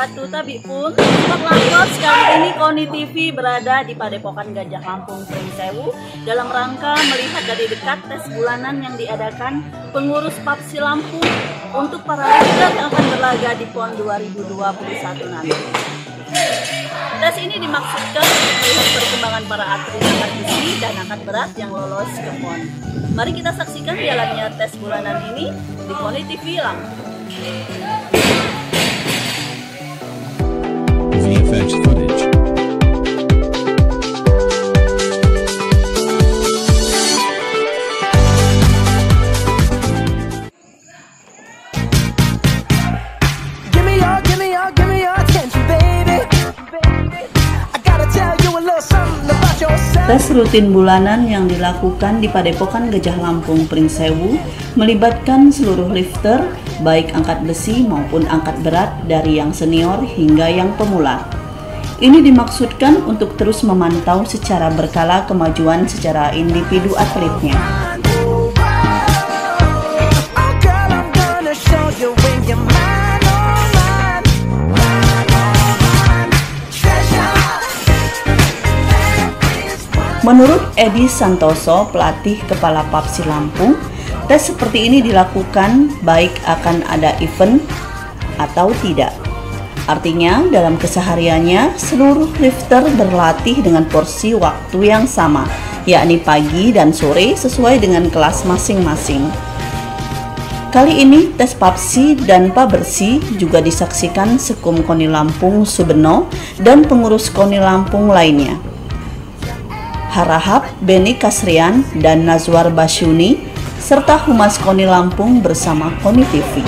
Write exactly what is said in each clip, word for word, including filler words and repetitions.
wabarakatuh. Tabi pun, Sobat Lampers, kali ini Koni T V berada di Padepokan Gajah Lampung Pringsewu dalam rangka melihat dari dekat tes bulanan yang diadakan pengurus Papsi Lampung untuk para lifter yang akan berlaga di P O N dua ribu dua puluh satu nanti. Tes ini dimaksudkan untuk melihat perkembangan para atlet angkat besi dan angkat berat yang lolos ke P O N. Mari kita saksikan jalannya tes bulanan ini di Koni T V Lampung. V-Fetch footage. Give me your, give me your, give me your attention, baby. I gotta tell you a little something about yourself. Tes rutin bulanan yang dilakukan di Padepokan Gajah Lampung Pringsewu melibatkan seluruh lifter, baik angkat besi maupun angkat berat dari yang senior hingga yang pemula. Ini dimaksudkan untuk terus memantau secara berkala kemajuan secara individu atletnya. Menurut Edi Santoso, pelatih kepala Papsi Lampung, tes seperti ini dilakukan baik akan ada event atau tidak. Artinya, dalam kesehariannya, seluruh lifter berlatih dengan porsi waktu yang sama, yakni pagi dan sore sesuai dengan kelas masing-masing. Kali ini, tes Papsi dan Pabersi juga disaksikan Sekum Koni Lampung Subeno dan pengurus Koni Lampung lainnya. Harahap, Beni Kasrian, dan Nazwar Basyuni, serta Humas Koni Lampung bersama Koni T V.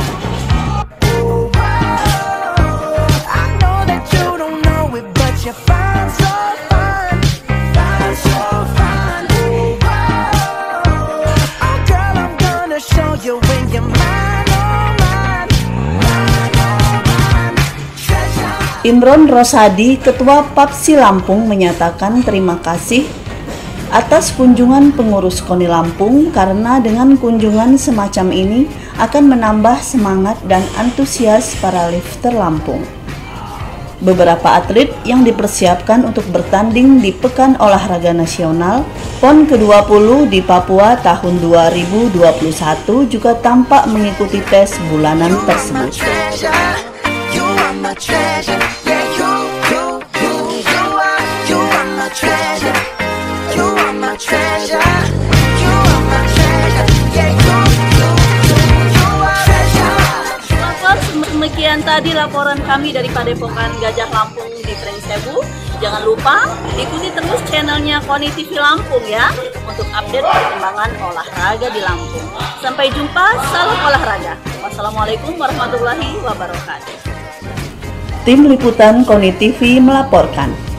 Imron Rosadi, Ketua Papsi Lampung, menyatakan terima kasih atas kunjungan pengurus Koni Lampung karena dengan kunjungan semacam ini akan menambah semangat dan antusias para lifter Lampung. Beberapa atlet yang dipersiapkan untuk bertanding di Pekan Olahraga Nasional P O N ke dua puluh di Papua tahun dua ribu dua puluh satu juga tampak mengikuti tes bulanan tersebut. Demikian tadi laporan kami dari Padepokan Gajah Lampung di Pringsewu. Jangan lupa ikuti terus channelnya Koni T V Lampung ya untuk update perkembangan olahraga di Lampung. Sampai jumpa, salam olahraga. Wassalamualaikum warahmatullahi wabarakatuh. Tim Liputan Koni T V melaporkan.